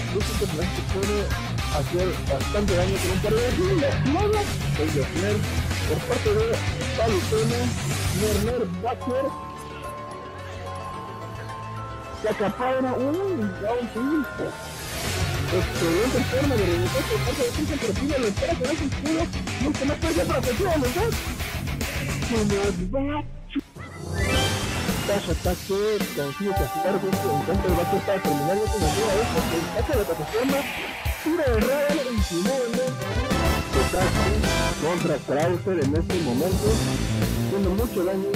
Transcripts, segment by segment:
este personaje que puede hacer bastante daño con un par de armas. El de Fner por parte de Palutena, Nerner Backer. Se acapara un round. Excelente forma de regresar por parte de Cristian, pero pide la espera con ese escudo. Nunca más puede ser para cualquiera de los dos. Ataque consigue castigar justo en cuanto el vato para terminar ya con la idea de porque el ataque de la plataforma tira el radar y finalmente se ataque contra Krauser en este momento haciendo mucho daño.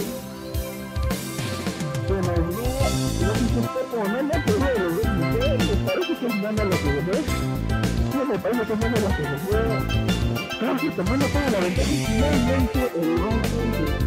Se nos olvida, no sé si usted como no me acuerdo de los dos mujeres, me parece que es gana la PvP. Sí, me parece que es gana la PvP. Krauser tomando toda la ventaja y finalmente el round.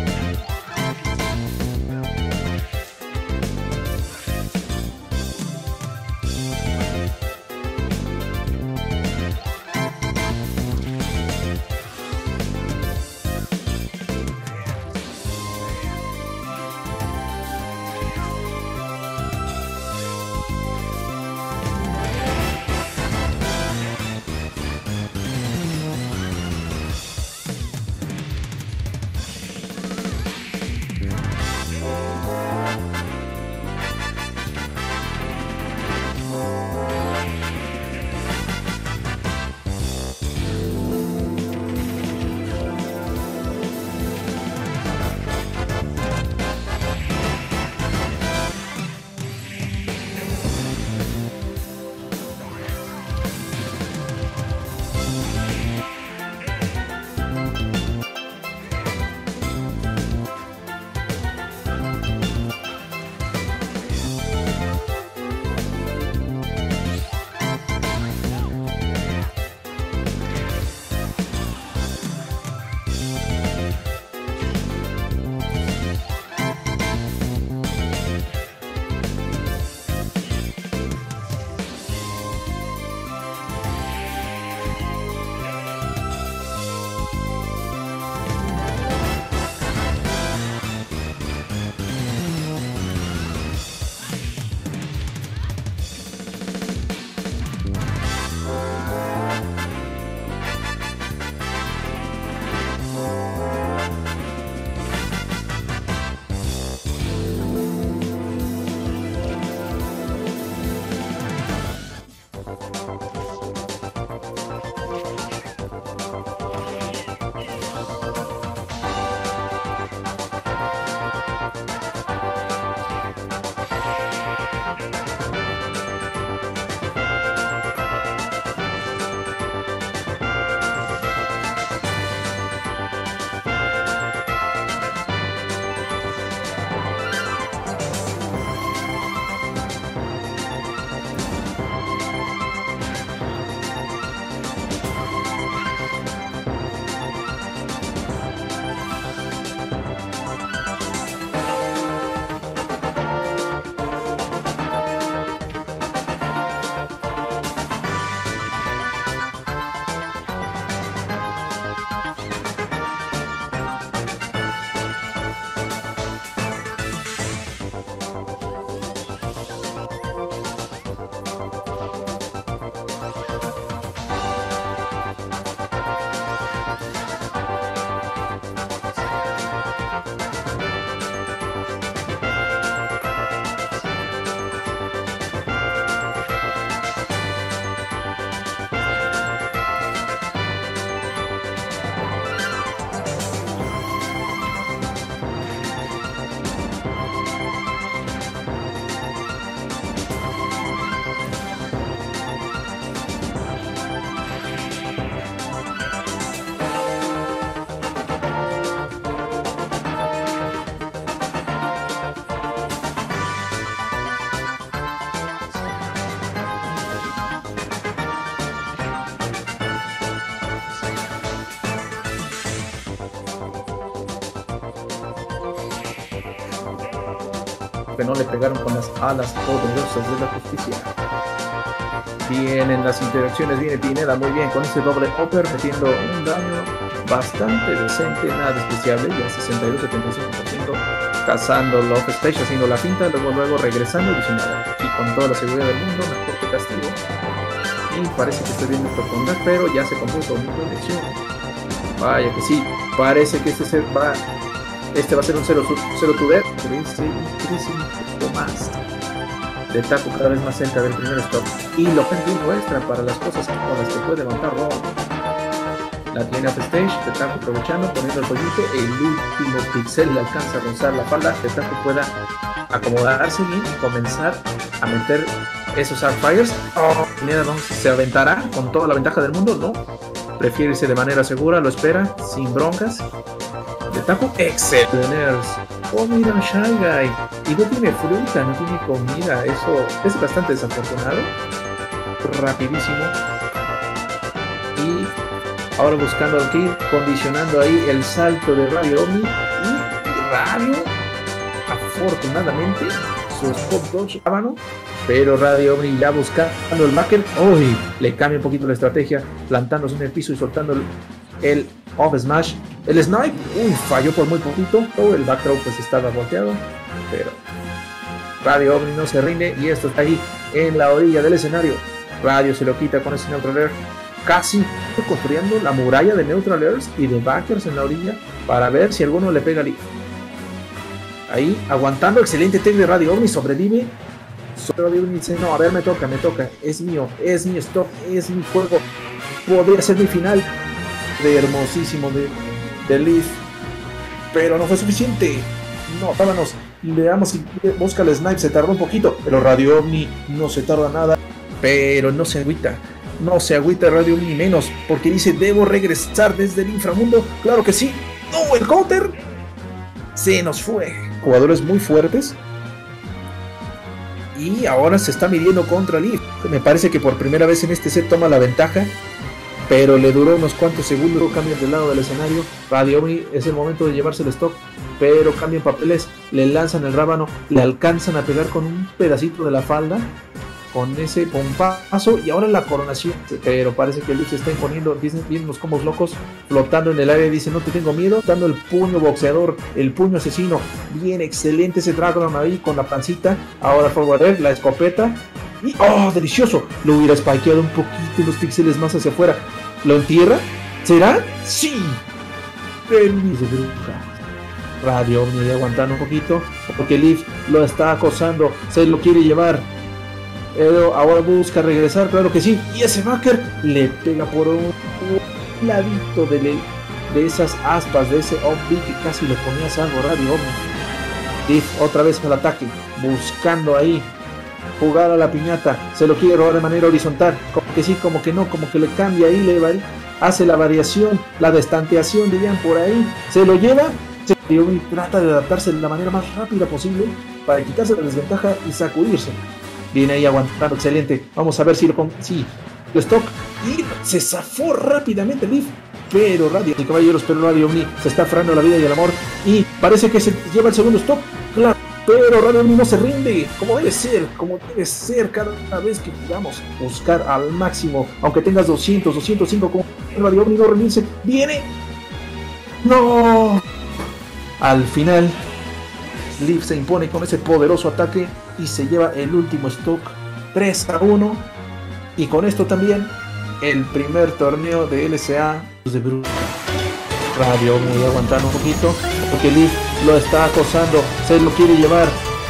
que no le pegaron con las alas poderosas de la justicia. Vienen las interacciones, viene Pineda muy bien con ese doble upper, metiendo un daño bastante decente, nada despreciable, ya 62-75%. cazando Love Stage, haciendo la finta, luego regresando y diciendo, aquí con toda la seguridad del mundo, mejor que castigo. Y parece que estoy viendo esto con Dark, pero ya se compuso mi conexión. Vaya que sí, parece que este va a ser un 0 to death. Crece un poco más. De Taco cada vez más cerca del primer stop. Y lo que muestra para las cosas con las que puede montar Ron. La tiene off stage, de Taco aprovechando, poniendo el pollito, el último pixel le alcanza a rozar la falda, de Taco pueda acomodarse bien y comenzar a meter esos Artfires. ¿Se aventará con toda la ventaja del mundo? No. Prefiere irse de manera segura, lo espera, sin broncas. De Taco, excelente. Oh, mira, Shy Guy. Y no tiene fruta, no tiene comida. Eso es bastante desafortunado. Rapidísimo. Y ahora buscando al kill, condicionando ahí el salto de Radio Omni. Y Radio, afortunadamente, su spot dodge rábano. Pero Radio Omni ya buscando el backer. Uy, le cambia un poquito la estrategia, plantándose en el piso y soltando el off smash. El snipe, falló por muy poquito. El back throw pues estaba volteado. Pero Radio Omni no se rinde y esto está ahí en la orilla del escenario. Radio se lo quita con ese Neutral Air. Casi construyendo la muralla de Neutral Airs y de backers en la orilla para ver si alguno le pega al Leaf. Ahí aguantando, excelente tech de Radio Omni, sobrevive. Radio Omni dice, no, a ver, me toca, es mío, es mi stop, es mi juego, podría ser mi final. De hermosísimo de Leaf, pero no fue suficiente. No, vámonos, le damos y busca el snipe, se tardó un poquito, pero Radio Omni no se tarda nada, pero no se agüita Radio Omni menos, porque dice, debo regresar desde el inframundo. Claro que sí. No, el counter se nos fue. Jugadores muy fuertes y ahora se está midiendo contra Leaf. Me parece que por primera vez en este set toma la ventaja, pero le duró unos cuantos segundos. Cambian del lado del escenario. Radio Omni es el momento de llevarse el stock, pero cambian papeles, le lanzan el rábano, le alcanzan a pegar con un pedacito de la falda, con ese pompazo, y ahora la coronación. Pero parece que Leaf se está imponiendo, vienen los combos locos, flotando en el aire, dice, no te tengo miedo, dando el puño boxeador, el puño asesino. Bien, excelente ese Dragon ahí con la pancita. Ahora forward air, la escopeta. Y, ¡oh, delicioso! Lo hubiera spikeado un poquito, unos píxeles más hacia afuera. ¿Lo entierra? ¿Será? ¡Sí! ¡Feliz de bruja! Radio Omni aguantando un poquito, porque Leaf lo está acosando, se lo quiere llevar. Ahora busca regresar, claro que sí. Y ese backer le pega por un ladito de esas aspas, de ese off-beat que casi le ponía salvo Radio Omni. Leaf otra vez al ataque, buscando ahí jugar a la piñata, se lo quiere robar de manera horizontal, como que sí, como que no, como que le cambia ahí, hace la variación, la destanteación, dirían por ahí, se lo lleva, y trata de adaptarse de la manera más rápida posible para quitarse la desventaja y sacudirse. Viene ahí aguantando, excelente, vamos a ver si lo stock, y se zafó rápidamente Leaf, pero Radio Omni se está aferrando la vida y el amor, y parece que se lleva el segundo stock, claro. Pero Radio Omni no se rinde, como debe ser cada vez que jugamos. Buscar al máximo, aunque tengas 200, 205, como Radio Omni no rendirse. ¡Viene! ¡No! Al final, Leaf se impone con ese poderoso ataque y se lleva el último stock 3-1. Y con esto también, el primer torneo de LCA de Bruja. Radio Omni aguantando un poquito, porque Leaf lo está acosando, se lo quiere llevar.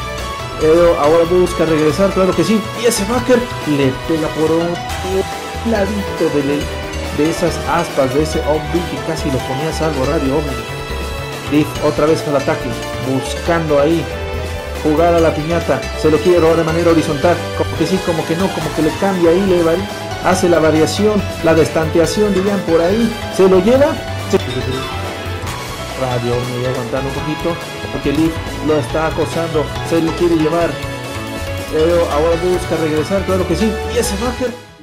Ahora busca regresar, claro que sí. Y ese backer le pega por un ladito de esas aspas, de ese off-beat que casi lo ponía salvo Radio Omni. Leaf otra vez al ataque, buscando ahí jugar a la piñata, se lo quiere robar de manera horizontal, como que sí, como que no, como que le cambia ahí, hace la variación, la destanteación, dirían por ahí, se lo lleva. Radio Omni aguantando un poquito, porque Leaf lo está acosando, se lo quiere llevar. Ahora busca regresar, claro que sí. Y ese backer